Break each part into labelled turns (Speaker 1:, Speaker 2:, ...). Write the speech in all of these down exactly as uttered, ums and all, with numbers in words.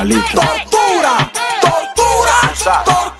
Speaker 1: Calito.
Speaker 2: Tortura, tortura,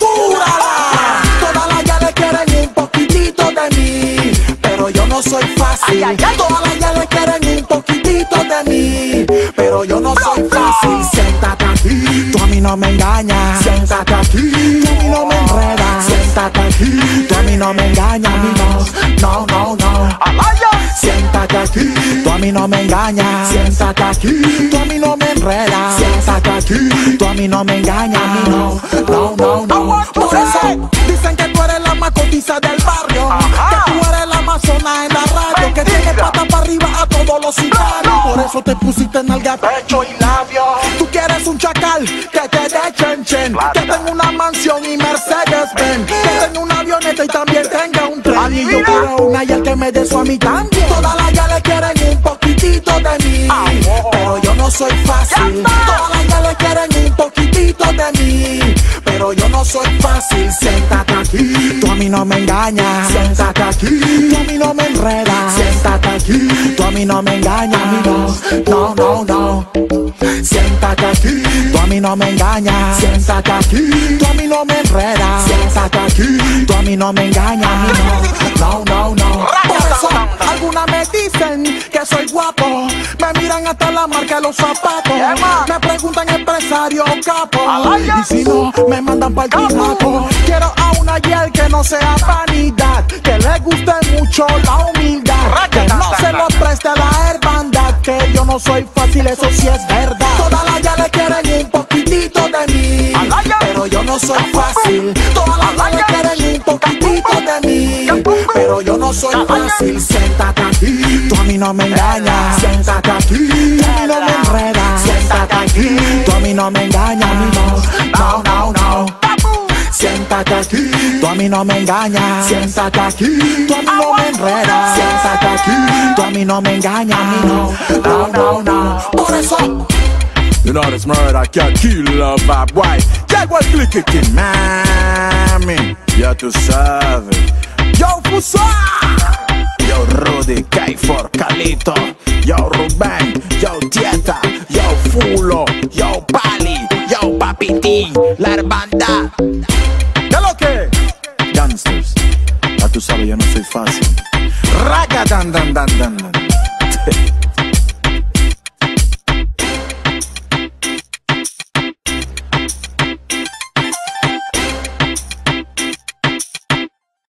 Speaker 2: tortúrala. Todas las yales quieren un poquitito de mí, pero yo no soy fácil. Ay, ay, ay. Todas las yales quieren un poquitito de mí, pero yo no soy fácil. Siéntate aquí, tú a mí no me engañas. Siéntate aquí, tú a mí no me enredas. Siéntate aquí, tú a mí no me engañas. A mí no, no, no, no. Siéntate aquí, tú a mí no me engañas. Siéntate aquí, tú a mí no me enredas. Siéntate aquí, tú a mí no me engañas. A mí no, no, no, no. Por eso dicen que tú eres la más cotiza del barrio. Ajá. Que tú eres la más zona en la radio. Que tiene patas para arriba a todos los sicarios. Por eso te pusiste nalga, pecho y labio. Tú quieres un chacal que te dé chen chen. Que tenga una mansión y Mercedes Benz. Que tenga una avioneta y también tenga un tren. Y yo quiero una y el que me dé su a mí también. Todas las yales quieren un poquitito de mí, pero yo no soy fácil. Todas las yales quieren un poquitito de mí, pero yo no soy fácil. Siéntate aquí, tú a mí no me engañas. Siéntate aquí, tú a mí no me enredas. Siéntate aquí, tú a mí no me engañas. A mí no, no, no, no. Siéntate aquí, tú a mí no me engañas. Siéntate aquí, tú a mí no me enredas. Siéntate aquí, tú a mí no me engañas. A mí no, no, no, no. Por eso algunas me dicen que soy guapo, me miran hasta la marca de los zapatos, me preguntan empresario o capo, y si no, me mandan pa'l tinaco. Quiero a una yel que no sea vanidad, que le guste mucho la humildad, que no se lo preste a la hermandad, que yo no soy fácil, eso sí es verdad. Todas las yales quieren un poquitito de mí, pero yo no soy fácil. Todas las yales quieren un poquitito de mí, pero yo no soy fácil. Siéntate aquí, tú a mí no me engañas. Siéntate aquí, tú a mí no me enredas. Siéntate aquí, tú a mí no me engañas. A mí no, no, no, no. Siéntate aquí, tú a mí no me engañas. Siéntate aquí, tú a mí no me enredas. Siéntate aquí, tú a mí no me engañas. A mí no, no, no, no. Por eso
Speaker 1: You know this murder can't kill a bad boy. Llegó el click mami. Ya tú sabes. Yo Fusa, yo Rudy, K-For, Calito, yo Rubén, yo Tieta, yo Fulo, yo Pali, yo Papi T, la hermandad. ¿Qué lo que? Gangsters, ya tú sabes, yo no soy fácil. Raga dan dan dan dan dan.